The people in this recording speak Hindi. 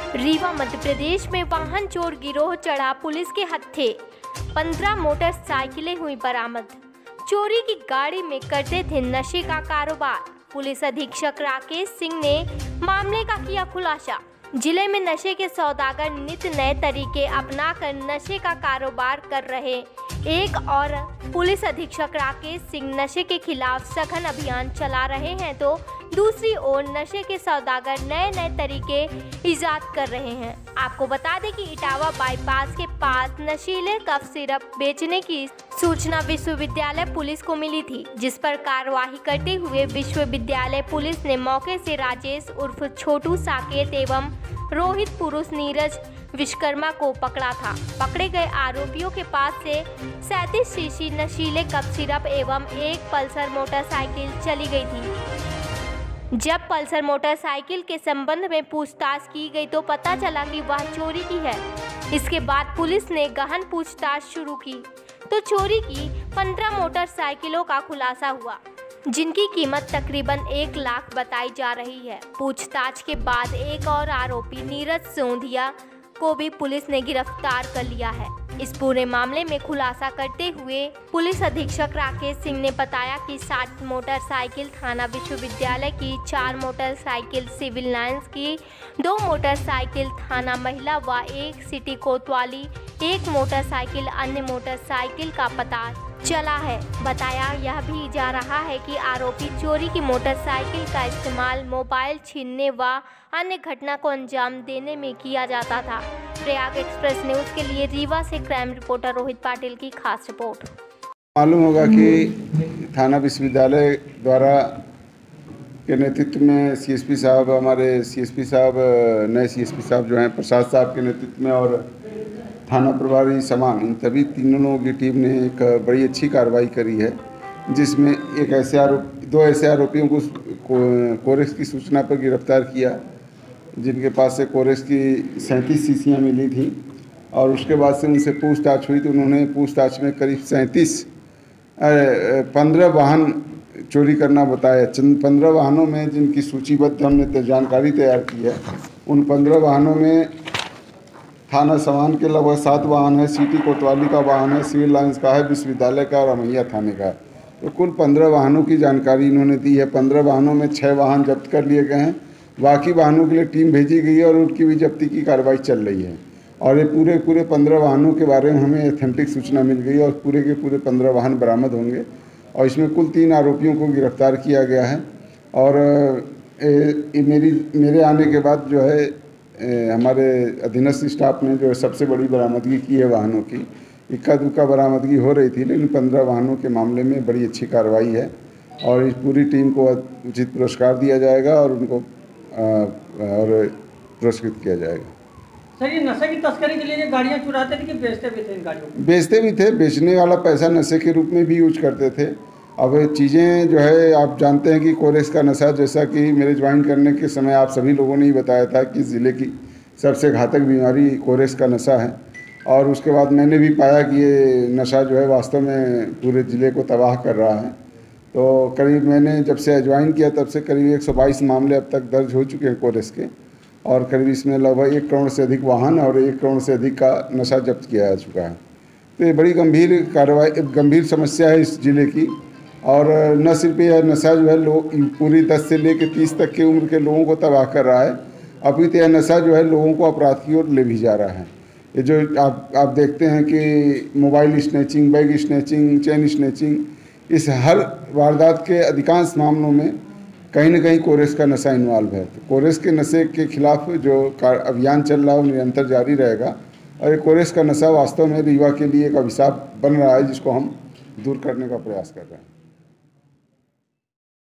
रीवा मध्य प्रदेश में वाहन चोर गिरोह चढ़ा पुलिस के हत्थे। 15 मोटरसाइकिलें हुई बरामद। चोरी की गाड़ी में करते थे नशे का कारोबार। पुलिस अधीक्षक राकेश सिंह ने मामले का किया खुलासा। जिले में नशे के सौदागर नित्य नए तरीके अपनाकर नशे का कारोबार कर रहे। एक और पुलिस अधीक्षक राकेश सिंह नशे के खिलाफ सघन अभियान चला रहे हैं, तो दूसरी ओर नशे के सौदागर नए नए तरीके इजाद कर रहे हैं। आपको बता दें कि इटावा बाईपास के पास नशीले कफ सिरप बेचने की सूचना विश्वविद्यालय पुलिस को मिली थी, जिस पर कार्रवाई करते हुए विश्वविद्यालय पुलिस ने मौके से राजेश उर्फ छोटू साकेत एवं रोहित पुरुष नीरज विश्वकर्मा को पकड़ा था। पकड़े गए आरोपियों के पास से 37 शीशी नशीले कफ सिरप एवं एक पल्सर मोटरसाइकिल चली गई थी। जब पल्सर मोटरसाइकिल के संबंध में पूछताछ की गई तो पता चला कि वह चोरी की है। इसके बाद पुलिस ने गहन पूछताछ शुरू की तो चोरी की 15 मोटरसाइकिलों का खुलासा हुआ, जिनकी कीमत तकरीबन 1 लाख बताई जा रही है। पूछताछ के बाद एक और आरोपी नीरज सोंधिया को भी पुलिस ने गिरफ्तार कर लिया है। इस पूरे मामले में खुलासा करते हुए पुलिस अधीक्षक राकेश सिंह ने बताया कि 60 मोटरसाइकिल थाना विश्वविद्यालय की, 4 मोटरसाइकिल सिविल लाइंस की, 2 मोटरसाइकिल थाना महिला व 1 सिटी कोतवाली, 1 मोटरसाइकिल अन्य मोटरसाइकिल का पता चला है। बताया यह भी जा रहा है कि आरोपी चोरी की मोटरसाइकिल का इस्तेमाल मोबाइल छीनने व अन्य घटना को अंजाम देने में किया जाता था। प्रयाग एक्सप्रेस न्यूज के लिए रीवा से क्राइम रिपोर्टर रोहित पाटिल की खास रिपोर्ट। मालूम होगा कि थाना विश्वविद्यालय द्वारा के नेतृत्व में सीएसपी साहब, हमारे सीएसपी साहब, नए सीएसपी साहब जो हैं प्रसाद साहब के नेतृत्व में, और थाना प्रभारी समान, इन सभी तीनों लोगों की टीम ने एक बड़ी अच्छी कार्रवाई करी है, जिसमें दो ऐसे आरोपियों को कोरेक्स की सूचना पर गिरफ्तार किया, जिनके पास से कोरेक्स की 37 शीशियाँ मिली थी। और उसके बाद से उनसे पूछताछ हुई तो उन्होंने पूछताछ में करीब 15 वाहन चोरी करना बताया। 15 वाहनों में जिनकी सूचीबद्ध हमने जानकारी तैयार की है, उन 15 वाहनों में थाना समान के लगभग 7 वाहन है, सिटी कोतवाली का वाहन है, सिविल लाइंस का है, विश्वविद्यालय का और अमैया थाने का। तो कुल 15 वाहनों की जानकारी इन्होंने दी है। 15 वाहनों में 6 वाहन जब्त कर लिए गए हैं। बाकी वाहनों के लिए टीम भेजी गई है और उनकी भी जब्ती की कार्रवाई चल रही है। और ये पूरे 15 वाहनों के बारे में हमें ऑथेंटिक सूचना मिल गई है और पूरे के पूरे 15 वाहन बरामद होंगे और इसमें कुल 3 आरोपियों को गिरफ्तार किया गया है। और मेरे आने के बाद जो है हमारे अधीनस्थ स्टाफ ने जो है सबसे बड़ी बरामदगी की है वाहनों की। इक्का दुक्का बरामदगी हो रही थी, लेकिन 15 वाहनों के मामले में बड़ी अच्छी कार्रवाई है और इस पूरी टीम को उचित पुरस्कार दिया जाएगा और उनको पुरस्कृत किया जाएगा। सर, ये नशे की तस्करी के लिए गाड़ियाँ चुराते थे कि बेचते भी थे? इन गाड़ियों को बेचते भी थे। बेचने वाला पैसा नशे के रूप में भी यूज करते थे। अब चीज़ें जो है आप जानते हैं कि कोरेक्स का नशा, जैसा कि मेरे ज्वाइन करने के समय आप सभी लोगों ने ही बताया था कि ज़िले की सबसे घातक बीमारी कोरेक्स का नशा है। और उसके बाद मैंने भी पाया कि ये नशा जो है वास्तव में पूरे ज़िले को तबाह कर रहा है। तो करीब मैंने जब से ज्वाइन किया तब से करीब 122 मामले अब तक दर्ज हो चुके हैं कोरेक्स के, और करीब इसमें लगभग 1 करोड़ से अधिक वाहन और 1 करोड़ से अधिक का नशा जब्त किया जा चुका है। तो ये बड़ी गंभीर समस्या है इस ज़िले की। और न सिर्फ यह नशा जो है पूरी 10 से लेकर 30 तक की उम्र के लोगों को तबाह कर रहा है, अभी तो यह नशा जो है लोगों को अपराध की ओर ले भी जा रहा है। ये जो आप देखते हैं कि mobile snatching, bag snatching, chain snatching, इस हर वारदात के अधिकांश मामलों में कहीं न कहीं कोरेक्स का नशा इन्वॉल्व है। तो कोरेक्स के नशे के खिलाफ जो अभियान चल रहा है वो निरंतर जारी रहेगा और ये कोरेक्स का नशा वास्तव में रीवा के लिए एक अभिशाप बन रहा है, जिसको हम दूर करने का प्रयास कर रहे हैं।